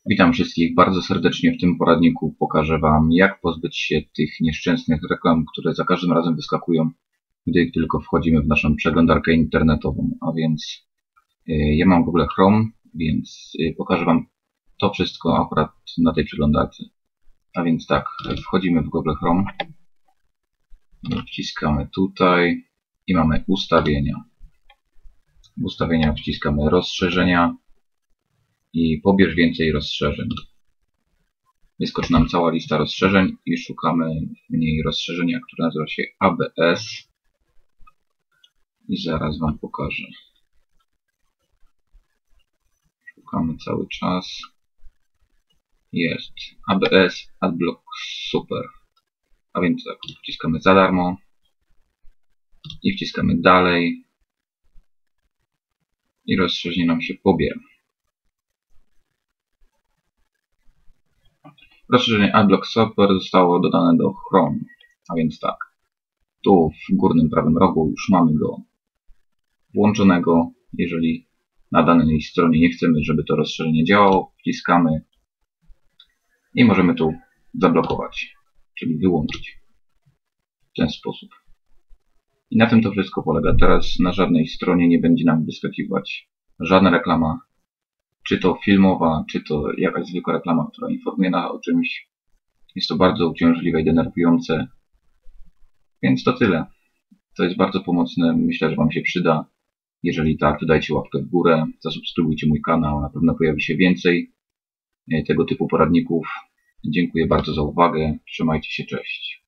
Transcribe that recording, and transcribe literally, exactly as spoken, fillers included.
Witam wszystkich bardzo serdecznie. W tym poradniku pokażę Wam, jak pozbyć się tych nieszczęsnych reklam, które za każdym razem wyskakują, gdy tylko wchodzimy w naszą przeglądarkę internetową. A więc yy, ja mam Google Chrome, więc yy, pokażę Wam to wszystko akurat na tej przeglądarce. A więc tak, wchodzimy w Google Chrome, wciskamy tutaj i mamy ustawienia. W ustawieniach wciskamy rozszerzenia i pobierz więcej rozszerzeń. Wyskoczy nam cała lista rozszerzeń i szukamy w niej rozszerzenia, które nazywa się A B S i zaraz Wam pokażę. Szukamy cały czas. Jest A B S Adblock Super. A więc tak, wciskamy za darmo i wciskamy dalej i rozszerzenie nam się pobiera. Rozszerzenie Adblock Super zostało dodane do Chrome, a więc tak, tu w górnym prawym rogu już mamy go włączonego. Jeżeli na danej stronie nie chcemy, żeby to rozszerzenie działało, wciskamy i możemy tu zablokować, czyli wyłączyć w ten sposób. I na tym to wszystko polega. Teraz na żadnej stronie nie będzie nam wyskakiwać żadna reklama, czy to filmowa, czy to jakaś zwykła reklama, która informuje nas o czymś. Jest to bardzo uciążliwe i denerwujące. Więc to tyle. To jest bardzo pomocne. Myślę, że Wam się przyda. Jeżeli tak, to dajcie łapkę w górę, zasubskrybujcie mój kanał. Na pewno pojawi się więcej tego typu poradników. Dziękuję bardzo za uwagę. Trzymajcie się, cześć.